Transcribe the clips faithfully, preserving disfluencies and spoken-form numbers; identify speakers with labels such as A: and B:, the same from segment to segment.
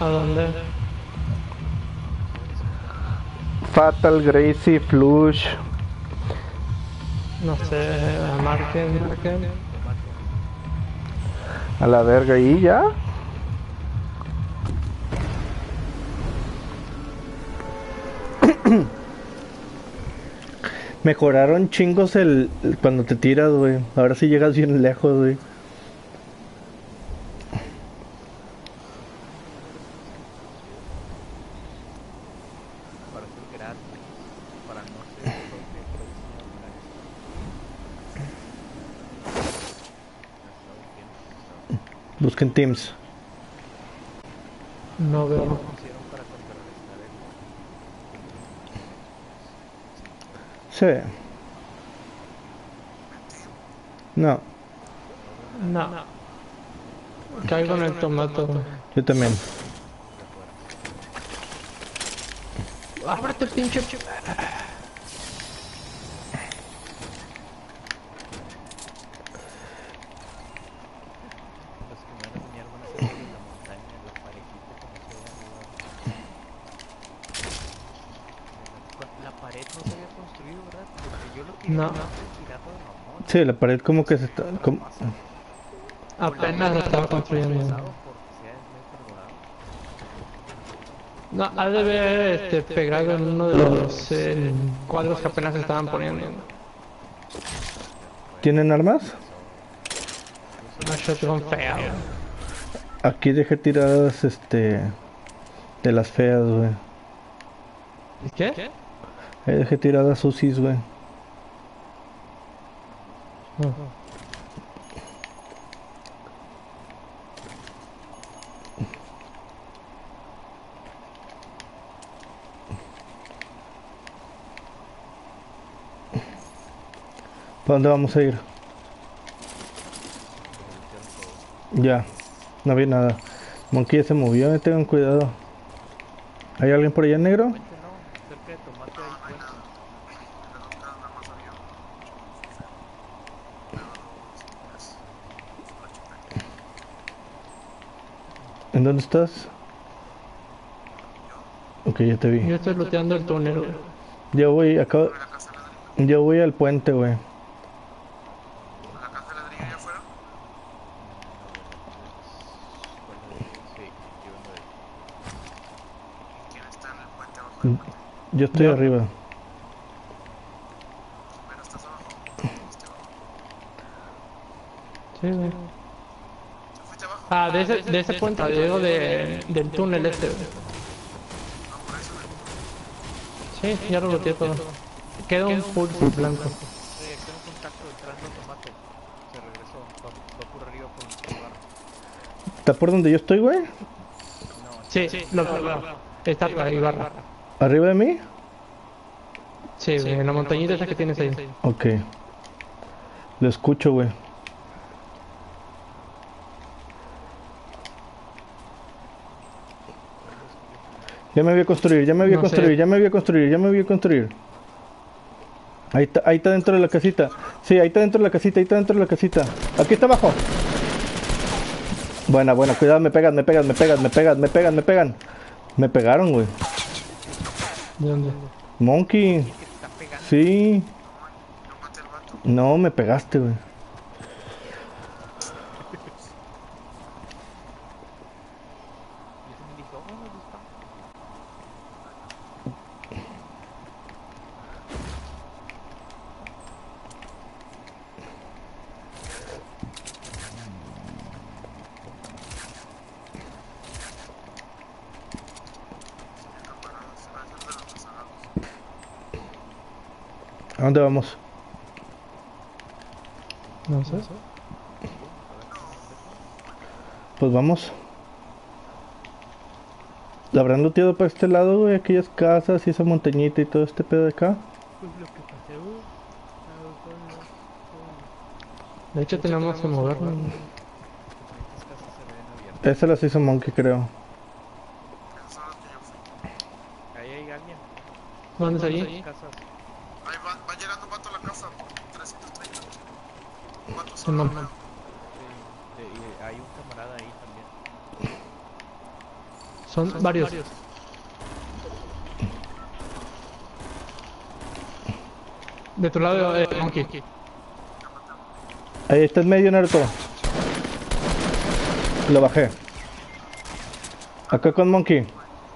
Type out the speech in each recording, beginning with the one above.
A: ¿A dónde?
B: Fatal, Gracie, Flush.
A: No sé, a Marken, Marken.
B: A la verga, ¿y ya? Mejoraron chingos el, el cuando te tiras, güey. Ahora sí llegas bien lejos, güey.
C: Para ser gratis, para no ser todo que fue diseñado para esto. Ha estado bien utilizado.
B: Busquen Teams.
A: No
C: Ya lo
A: veo.
C: pusieron para contrarrestar el, el
B: Sí. No,
C: no veo nada.
A: No. Caigo en el tomate, güey.
B: yo también.
C: De afuera.
A: Ábrete, pinche.
C: Los que me van a enseñar van a ser los de la montaña, la parejita como se ve arriba. De la, cu- la pared no se había construido, ¿verdad? Porque yo lo tiré
A: No.
C: nomás por tirarlo de mamón.
B: Sí, la pared como que se está...
C: ¿Qué
B: como-
C: pasa?
A: Apenas lo estaba construyendo.
C: Pesado porque sea es medio perforado.
A: No, ha de haber este, pegado en uno de los eh, cuadros que apenas estaban poniendo.
C: Ya fue.
B: ¿Tienen armas?
C: Eso
A: Una shotgun fea, güey.
B: Aquí dejé tiradas, este... de las feas, güey.
A: ¿Qué?
B: Ahí dejé tiradas U C Is, güey.
A: Oh.
B: ¿Para dónde vamos a ir?
C: revolucionaron todo.
B: Ya. No vi nada. Monkey ya se movió, eh, tengan cuidado. ¿Hay alguien por allá, negro?
C: Puente no, cerca de Tomate hay puente.
B: ¿En dónde estás? Ok, ya te vi.
A: Yo estoy looteando el túnel, güey.
B: Ya voy, acá... Ya voy al puente, güey.
C: No, de la casa es... ¿Cuál es? Sí, yo vengo de ahí.
B: Yo estoy
A: Yo.
B: arriba.
A: Sí, güey. Ah, de ese, de ese puente, digo, de, del túnel este, güey. Sí, ya lo looteé todo. Queda un pulso blanco.
C: Oye, tengo un contacto entrando a Tomate. Se regresó, va, va por arriba por el barro.
B: ¿Está por donde yo estoy, güey?
C: No,
A: Sí, lo veo. Está ahí, barra.
B: ¿Arriba de mí?
A: Sí, güey, en la montañita esa que tienes ahí.
B: Ok. Lo escucho, güey. Ya me voy a construir, ya me voy a
A: No
B: construir,
A: sé.
B: ya me voy a construir, ya me voy a construir. Ahí está, ahí está dentro de la casita. Sí, ahí está dentro de la casita, ahí está dentro de la casita. Aquí está abajo. Buena, buena, cuidado, me pegan, me pegan, me pegan, me pegan, me pegan, me pegan. Me pegaron, güey.
A: ¿De dónde?
B: Monkey.
C: que te están pegando.
B: Sí. No, me pegaste, güey.
C: Yo también dije, oh, nos disparan.
B: ¿A dónde vamos?
A: No sé.
C: Vamos a ver qué nos dejan.
B: Pues vamos. ¿La habrán looteado para este lado, güey? Aquellas casas y esa montañita y todo este pedo de acá.
C: Pues lo que pasó.
A: De hecho, tenemos que movernos.
C: Las bonitas casas se ven abiertas.
B: Esa las hizo Monkey, creo.
C: Ahí hay alguien.
A: ¿Dónde es
C: Las
A: allí?
C: casas.
D: Ahí va, va llegando un vato a la casa por trescientos treinta. Un vato
A: Sí,
D: solo.
A: no.
C: Sí, de- y hay un camarada ahí también.
A: Son varios. De tu lado, eh, Monkey.
B: Ahí está en medio, Naruto. Lo bajé. Acá con Monkey.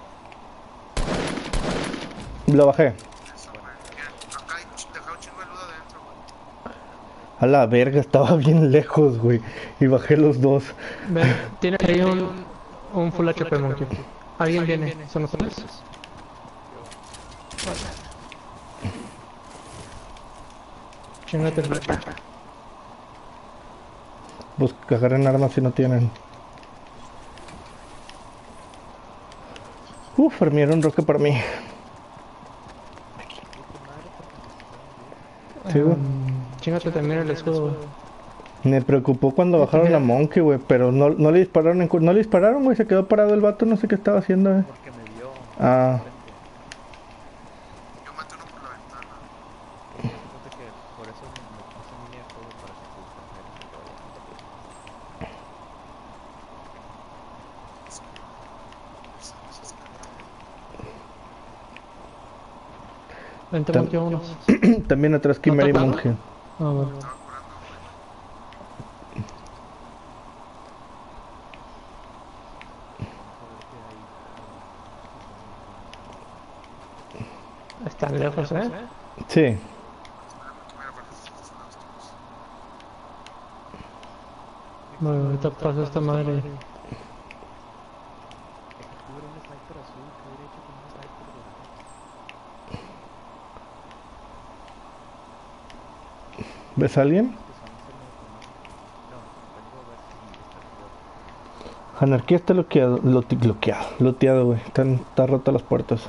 B: Lo bajé.
D: Eso, güey. Bien. Acá hay ch- dejado un chingo de luz adentro, güey.
B: A la verga, estaba bien lejos, güey. Y bajé los dos.
A: Ven, tiene ahí un, un full H P, Monkey. Alguien viene, son los tres. Chingate el H P.
B: Pues que agarren armas si no tienen. Uf, farmearon roca para mí. Sí, güey.
A: Um, chingate también el escudo, güey.
B: Me preocupó cuando bajaron a Monkey, güey. Pero no, no le dispararon, en cu- no le dispararon, güey. Se quedó parado el vato, no sé qué estaba haciendo, güey.
C: Porque me vio.
B: Ah,
D: Yo maté uno por la ventana.
C: Fíjate que por eso me me puse en línea de juego para que tú trajeras y todo.
D: Eso, eso es que-
A: Vente,
B: Tam-
A: Monkey, vámonos.
B: también atrás Kimmer y
A: ¿No te
B: Monkey.
A: Ah, bueno.
D: Estaba curando, güey.
A: Están lejos, eh.
B: Sí.
D: Espérame que me voy a poner estos lados todos.
A: Bueno, ahorita pasa esta madre.
C: Que tuviera un sniper azul, que hubiera hecho con un sniper dorado.
B: ¿Ves a alguien?
C: Que son semiautomáticos. No, vengo a ver si está peor.
B: Anarquía está bloqueado, loti- bloqueado, loteado, güey. Están, está rota las puertas.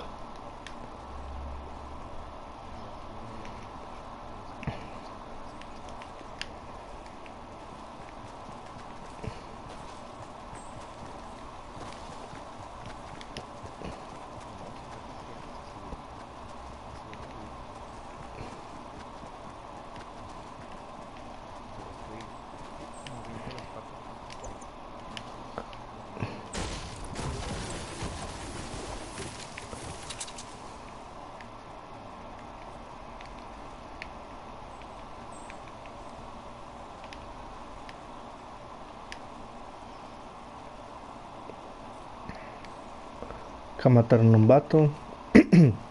B: Acá mataron un vato.